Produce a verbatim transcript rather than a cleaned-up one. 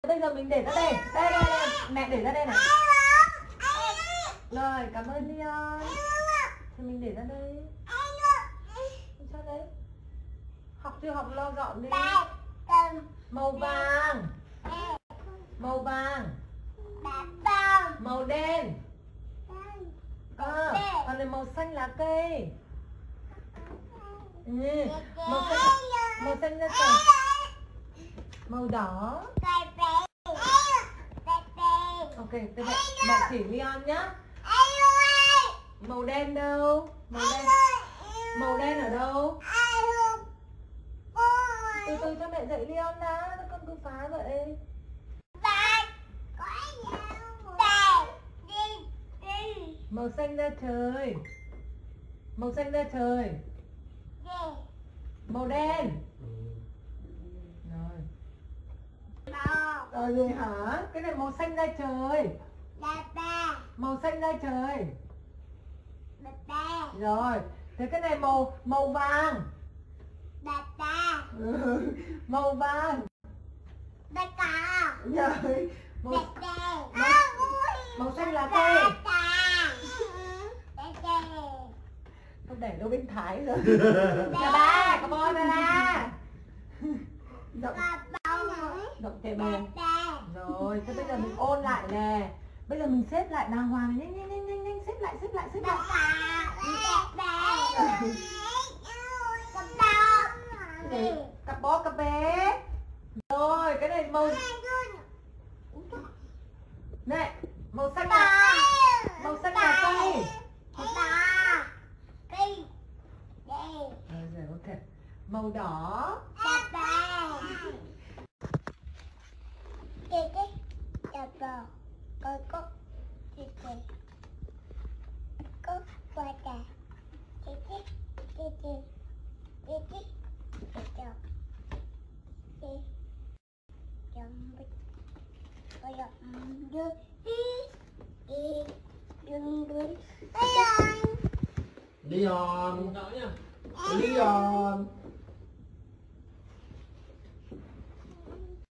Bây giờ mình để ra đây. Đây đây đây, mẹ để ra đây này. Rồi, cảm ơn Leon. Thì mình để ra đây. Sao đấy? Học chưa học lo dọn đi. Màu vàng. Màu vàng. Màu đen. À, còn là màu xanh lá cây. Ừ, màu xanh, màu xanh lá cây. Màu đỏ. Ok, tôi mẹ, mẹ chỉ Leon nhá. Màu đen đâu? Màu đen. Màu đen ở đâu? Từ từ cho mẹ dạy Leon đã, nó con cứ phá vậy. Màu xanh da trời. Màu xanh da trời. Màu đen. Rồi. Rồi gì hả? Cái này màu xanh da trời. Màu xanh da trời. Rồi. Thế cái này màu màu vàng. Ừ. Màu vàng. Rồi. Màu, màu, màu xanh lá cây. Không để đâu bên Thái rồi. Chào ba, come on ba. Động, động chạy bền. Rồi, thế bây giờ mình ôn lại nè. Bây giờ mình xếp lại đàng hoàng này, nhanh nhanh nhanh nhanh nhanh xếp lại xếp lại xếp lại. Cặp bó cặp bé. Rồi, cái này màu này, màu xanh là màu xanh là cây. Rồi, rồi, ok. Màu đỏ. Leon. Leon.